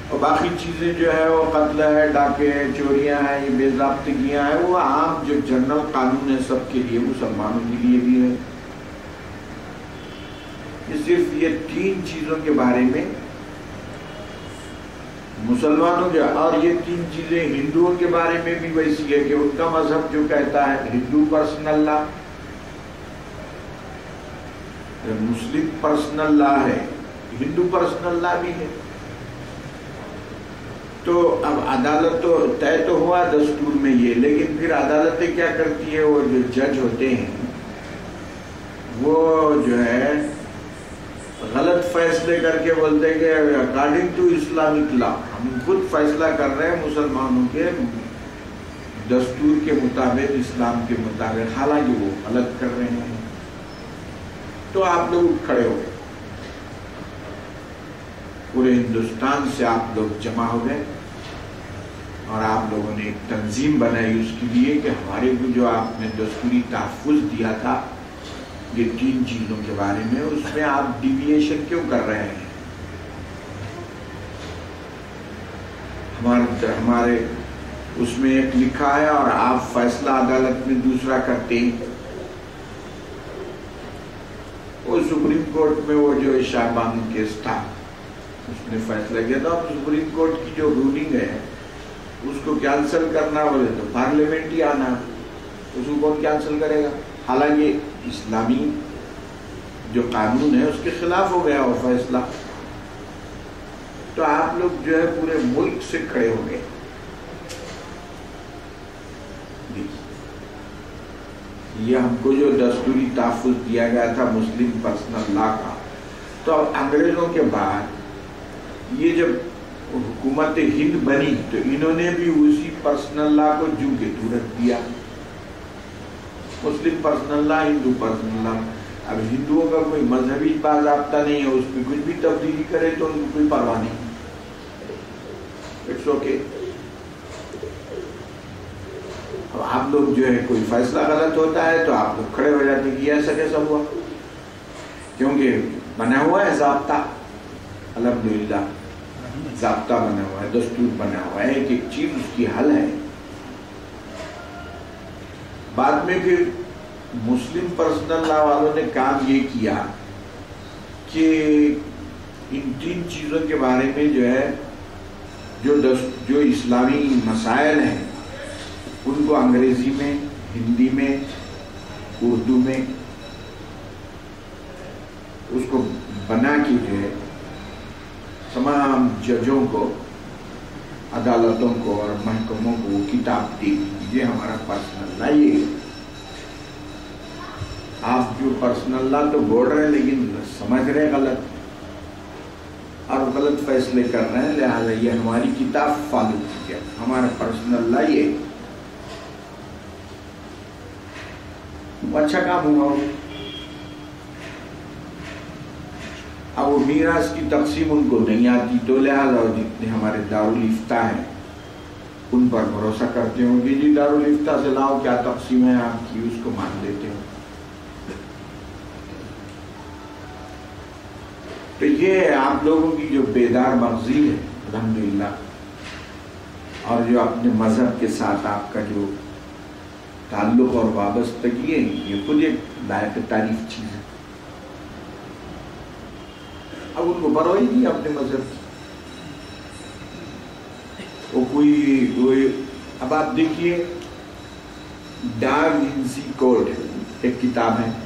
اور باقی چیزیں جو ہے وہ قتل ہے، ڈاکے ہیں، چوریاں ہیں، یہ بے ضابطگیاں ہیں، وہ عام جو جنرل قانون ہے سب کے لیے، مسلمانوں کے لیے بھی ہے۔ یہ صرف یہ 3 چیزوں کے بارے میں مسلمانوں کے، اور یہ 3 چیزیں ہندوؤں کے بارے میں بھی ویسی ہے کہ ان کا مذہب جو کہتا ہے ہندو پرسنل لا، مسلم پرسنل لا ہے، ہندو پرسنل لا بھی ہے۔ تو اب عدالت تو طے تو ہوا دستور میں یہ، لیکن پھر عدالتیں کیا کرتی ہے، وہ جو جج ہوتے ہیں وہ جو ہے غلط فیصلے کر کے بولتے ہیں کہ اکارڈنگ ٹو اسلامک لا، ہم خود فیصلہ کر رہے ہیں مسلمانوں کے دستور کے مطابق، اسلام کے مطابق، حالانکہ وہ غلط کر رہے ہیں۔ تو آپ لوگ کھڑے ہو گئے، پورے ہندوستان سے آپ لوگ جمع ہو گئے، اور آپ لوگوں نے ایک تنظیم بنائی اس کے لیے کہ ہمارے کو جو آپ نے دستوری تحفظ دیا تھا یہ 3 چیزوں کے بارے میں، اس میں آپ ڈیویشن کیوں کر رہے ہیں؟ ہمارے اس میں ایک لکھا ہے اور آپ فیصلہ عدالت میں دوسرا کرتے ہیں۔ وہ سپریم کورٹ میں وہ جو شاہ بانو کیس تھا اس نے فیصلہ کیا تھا، اور سپریم کورٹ کی جو رولنگ ہے اس کو کینسل کرنا بولے تو پارلیمنٹ ہی آنا، اس کو کون کینسل کرے گا؟ حالانکہ اسلامی جو قانون ہے اس کے خلاف ہو گیا وہ فیصلہ۔ تو آپ لوگ جو ہے پورے ملک سے کھڑے ہو گئے۔ یہ ہم کو جو دستوری تحفظ دیا گیا تھا مسلم پرسنل لا کا، تو اب انگریزوں کے بعد یہ جب حکومت ہند بنی تو انہوں نے بھی اسی پرسنل لا کو جو کے تو رکھ دیا، مسلم پرسنل لا، ہندو پرسنل لا۔ اب ہندوؤں کا کوئی مذہبی باضابطہ نہیں ہے، اس میں کچھ بھی تبدیلی کرے تو ان کو کوئی پرواہ نہیں، اٹس اوکے۔ اب آپ لوگ جو ہے کوئی فیصلہ غلط ہوتا ہے تو آپ لوگ کھڑے ہو جاتے ہیں کہ ایسا کیسا ہوا، کیونکہ بنا ہوا ہے ضابطہ، الحمدللہ ضابطہ بنا ہوا ہے، دستور بنا ہوا ہے، ایک ایک چیز اس کی حل ہے۔ بعد میں پھر مسلم پرسنل لا والوں نے کام یہ کیا کہ ان 3 چیزوں کے بارے میں جو ہے جو اسلامی مسائل ہیں ان کو انگریزی میں، ہندی میں، اردو میں اس کو بنا کے جو ہے تمام ججوں کو، عدالتوں کو اور محکموں کو وہ کتاب دی، یہ ہمارا پرسنل لا یہ ہے۔ آپ جو پرسنل لا تو بول رہے ہیں لیکن سمجھ رہے غلط اور غلط فیصلے کر رہے ہیں، لہٰذا یہ ہماری کتاب فالو کیجیے، ہمارا پرسنل لا یہ ہے۔ وہ اچھا کام ہوا ہو۔ اب وہ میراث کی تقسیم ان کو نہیں آتی تو لہٰذا جتنے ہمارے دارالفتہ ہیں ان پر بھروسہ کرتے ہوں کہ جی دارالفتہ سے لاؤ کیا تقسیم ہے آپ کی، اس کو مان لیتے ہوں۔ تو یہ آپ لوگوں کی جو بیدار مغزی ہے الحمدللہ، اور جو اپنے مذہب کے ساتھ آپ کا جو تعلق اور وابستگی ہے، یہ خود ایک لائق تعریف چیز ہے۔ اب ان کو پرواہ ہی نہیں اپنے مذہب کی، وہ کوئی اب آپ دیکھیے ڈا وینسی کوڈ ایک کتاب ہے،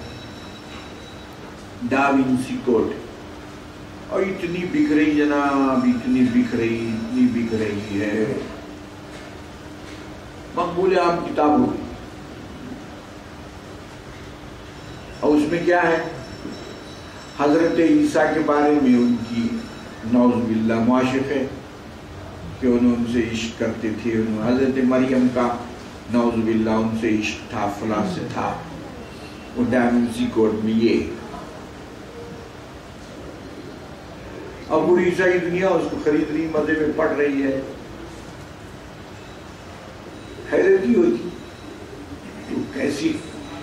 ڈا وینسی کوڈ، اور اتنی بک رہی جناب، اتنی بک رہی ہے، مقبول عام کتاب ہوگی۔ اور اس میں کیا ہے؟ حضرت عیسیٰ کے بارے میں ان کی نعوذ باللہ معاشق ہے کہ انہوں ان سے عشق کرتے تھے، حضرت مریم کا نعوذ باللہ ان سے عشق تھا، فلاں سے تھا، وہ ڈا وینسی کوڈ میں یہ۔ اب پوری عیسائی دنیا اس کو خرید رہی، مزے میں پڑھ رہی ہے، حیرت ہی ہوتی تو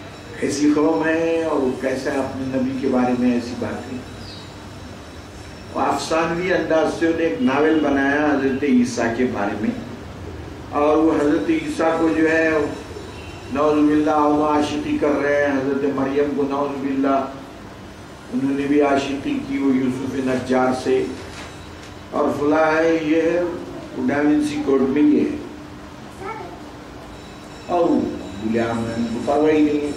کیسی قوم ہے اور وہ کیسا اپنے نبی کے بارے میں ایسی بات ہے۔ افسانوی انداز سے انہیں ایک ناول بنایا حضرت عیسیٰ کے بارے میں، اور وہ حضرت عیسیٰ کو جو ہے نعوذ باللہ وہ عاشقی کر رہے ہیں، حضرت مریم کو نعوذ باللہ انہوں نے بھی عاشقی کی وہ یوسف نجار سے، اور فلاں ہے یہ ہے ڈاونسی کوڈ میں یہ ہے، اور بولیا میں پرواہ ہی نہیں ہے۔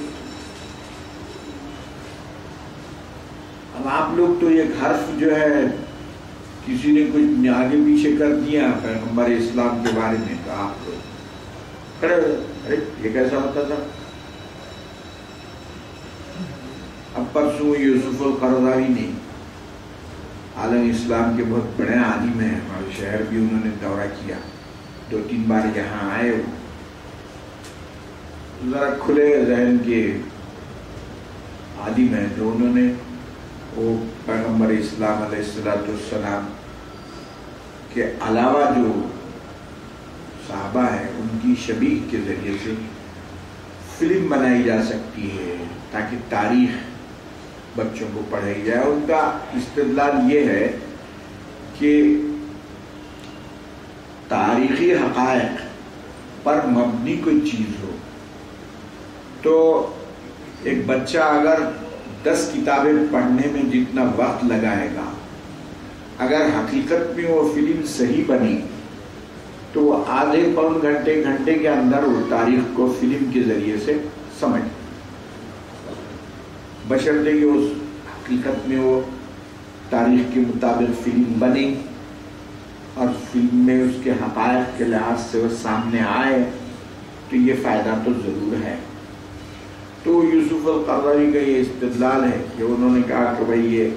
اب آپ لوگ تو ایک حرف جو ہے کسی نے کچھ آگے پیچھے کر دیا پیغمبر اسلام کے بارے میں، تو آپ لوگ کھڑے ارے یہ کیسا ہوتا تھا؟ اب پرسوں یوسف القرضاوی نے، عالم اسلام کے بہت بڑے عالم ہیں، ہمارے شہر بھی انہوں نے دورہ کیا، 2-3 بار یہاں آئے، ذرا کھلے ذہن کے عالم ہیں، تو انہوں نے وہ پیغمبر اسلام علیہ السلام کے علاوہ جو صحابہ ہیں ان کی شبیہ کے ذریعے سے فلم بنائی جا سکتی ہے تاکہ تاریخ بچوں کو پڑھائی جائے۔ ان کا استدلال یہ ہے کہ تاریخی حقائق پر مبنی کوئی چیز ہو تو ایک بچہ اگر 10 کتابیں پڑھنے میں جتنا وقت لگائے گا، اگر حقیقت میں وہ فلم صحیح بنی تو وہ آدھے پون گھنٹے کے اندر وہ تاریخ کو فلم کے ذریعے سے سمجھ، بشرطے کہ اس حقیقت میں وہ تاریخ کے مطابق فلم بنی اور فلم میں اس کے حقائق کے لحاظ سے وہ سامنے آئے تو یہ فائدہ تو ضرور ہے۔ تو یوسف القرضاوی کا یہ استدلال ہے کہ انہوں نے کہا کہ بھئی یہ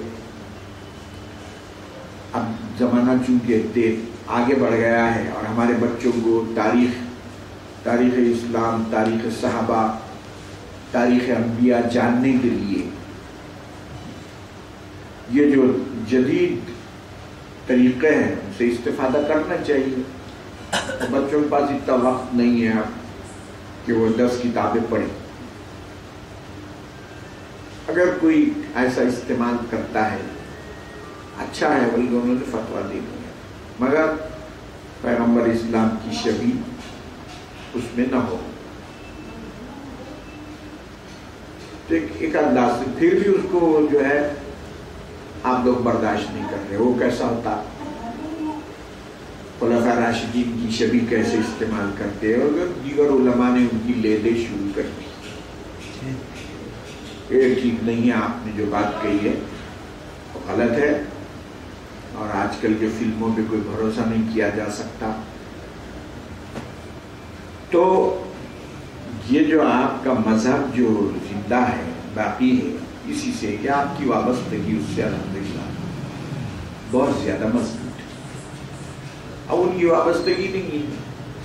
اب زمانہ چونکہ آگے بڑھ گیا ہے اور ہمارے بچوں کو تاریخ اسلام، تاریخ صحابہ، تاریخ انبیاء جاننے کے لیے یہ جو جدید طریقے ہیں ان سے استفادہ کرنا چاہیے۔ بچوں کے پاس اتنا وقت نہیں ہے اب کہ وہ 10 کتابیں پڑھیں۔ اگر کوئی ایسا استعمال کرتا ہے اچھا ہے، بلکہ انہوں نے فتویٰ دے دیا، مگر پیغمبر اسلام کی شبیہ اس میں نہ ہو۔ تو ایک انداز سے پھر بھی اس کو جو ہے آپ لوگ برداشت نہیں کر رہے۔ وہ کیسا ہوتا؟ خلفاء راشدین کی شبیہ کیسے استعمال کرتے ہیں، اور دیگر علماء نے ان کی لیدیں شروع کر دی۔ یہ ٹھیک نہیں ہے، آپ نے جو بات کہی ہے وہ غلط ہے، اور آج کل کے فلموں پہ کوئی بھروسہ نہیں کیا جا سکتا۔ تو یہ جو آپ کا مذہب جو زندہ ہے، باقی ہے، اسی سے کہ آپ کی وابستگی اس سے الحمدللہ بہت زیادہ مضبوط ہے۔ اب ان کی وابستگی نہیں ہے،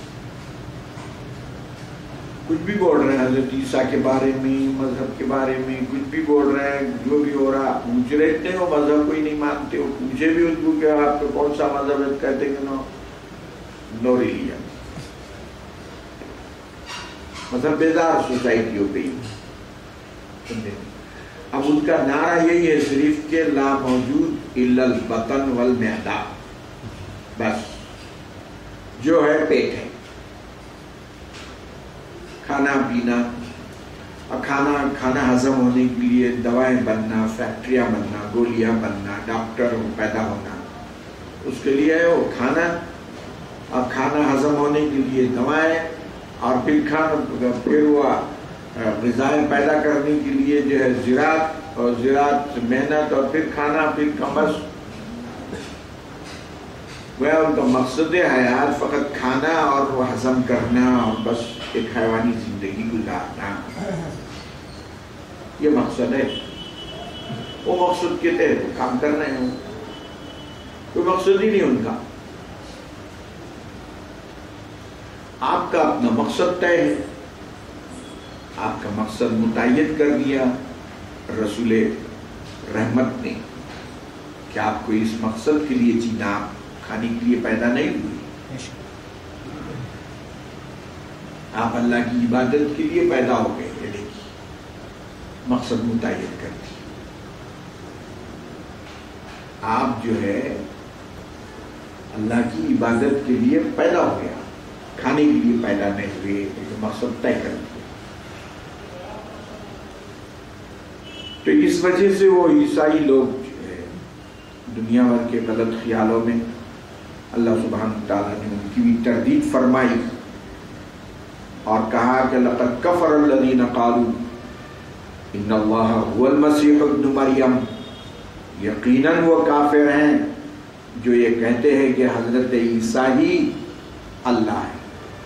کچھ بھی بول رہے ہیں حضرت عیسیٰ کے بارے میں، مذہب کے بارے میں کچھ بھی بول رہے ہیں، جو بھی ہو رہا پوچھ رہے تھے، وہ مذہب کو ہی نہیں مانتے ہو، پوچھے بھی ان کو کہ آپ کو کون سا مذہب ہے، کہتے ہیں کہ نو ریلیجن، مذہب بیدار سوسائٹی ہو گئی۔ اب ان کا نعرہ یہی ہے صرف کہ لا موجود الا البطن والمعدہ، بس جو ہے پیٹ ہے، کھانا پینا، اور کھانا ہضم ہونے کے لیے دوائیں بننا، فیکٹریاں بننا، گولیاں بننا، ڈاکٹر پیدا ہونا، اس کے لیے وہ کھانا، اور کھانا ہضم ہونے کے لیے دوائیں، اور پھر وہ غذائیں پیدا کرنے کے لیے جو ہے زراعت، اور زراعت محنت، اور پھر کھانا، پھر کمبس۔ وہ ان کا مقصد حیات فقط کھانا اور وہ ہضم کرنا، اور بس ایک حیوانی زندگی گزارنا، یہ مقصد ہے۔ وہ مقصد کے تحت کام کر رہے ہیں، کوئی مقصد ہی نہیں ان کا۔ آپ کا اپنا مقصد طے ہے، آپ کا مقصد متعین کر دیا رسول رحمت نے کہ آپ کو اس مقصد کے لیے جینا، آپ کھانے کے لیے پیدا نہیں ہوئی، آپ اللہ کی عبادت کے لیے پیدا ہو گئے، یعنی مقصد متعین کر دی۔ آپ جو ہے اللہ کی عبادت کے لیے پیدا ہو گیا، کھانے کے لیے پیدا نہیں ہوئے، ایک مقصد طے کر دیا۔ تو اس وجہ سے وہ عیسائی لوگ جو ہے دنیا بھر کے غلط خیالوں میں اللہ سبحانہ تعالیٰ نے ان کی بھی تردید فرمائی اور کہا کہ لقد کفر الذین قالوا ان اللہ هو المسیح ابن مریم، یقیناً وہ کافر ہیں جو یہ کہتے ہیں کہ حضرت عیسیٰ ہی اللہ ہے۔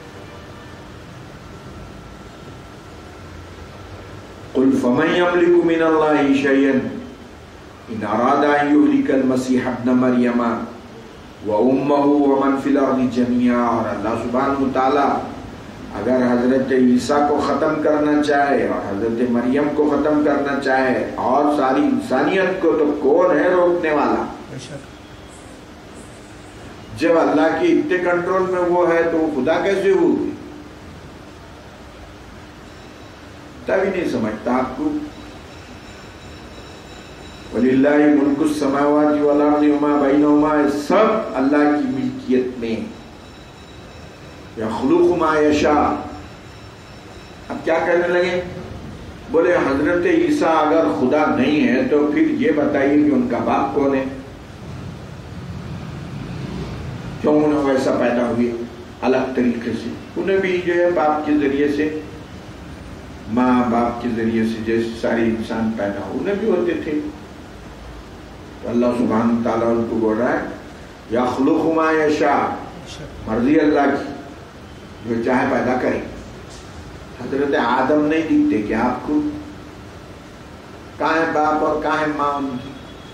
قل فمن یملک من اللہ شیئا ان اراد ان یہلک المسیح ابن مریم وامہ ومن فی الارض جميعا، اور اللہ سبحانہ وتعالی اگر حضرت عیسیٰ کو ختم کرنا چاہے اور حضرت مریم کو ختم کرنا چاہے اور ساری انسانیت کو، تو کون ہے روکنے والا؟ جب اللہ کے اتنے کنٹرول میں وہ ہے تو وہ خدا کیسے ہوگی؟ تبھی نہیں سمجھتا آپ کو۔ وَلِلَّهِ مُلْكُ السَّمَاوَاتِ وَالْأَرْضِ وَمَا بَيْنَهُمَا، سب اللہ کی ملکیت میں، يَخْلُقُ مَا يَشَاءُ۔ اب کیا کہنے لگے؟ بولے حضرت عیسیٰ اگر خدا نہیں ہے تو پھر یہ بتائیے کہ ان کا باپ کون ہے؟ کیوں انہیں ویسا پیدا ہوئے الگ طریقے سے؟ انہیں بھی جو ہے باپ کے ذریعے سے، ماں باپ کے ذریعے سے جیسے سارے انسان پیدا ہو، انہیں بھی ہوتے تھے۔ تو اللہ سبحانہ تعالیٰ ان کو بول رہا ہے یخلق ما یشاء، مرضی اللہ کی، جو چاہے پیدا کرے۔ حضرت آدم نہیں دکھتے کیا آپ کو؟ کہاں ہے باپ اور کہاں ہے ماں ان کی؟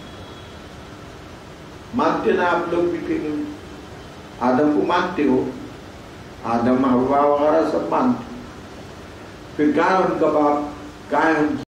مانتے نا آپ لوگ بھی؟ پھر آدم کو مانتے ہو، آدم حوا وغیرہ سب مانتے، پھر کہاں ہے ان کا باپ، کہاں ہے ان کی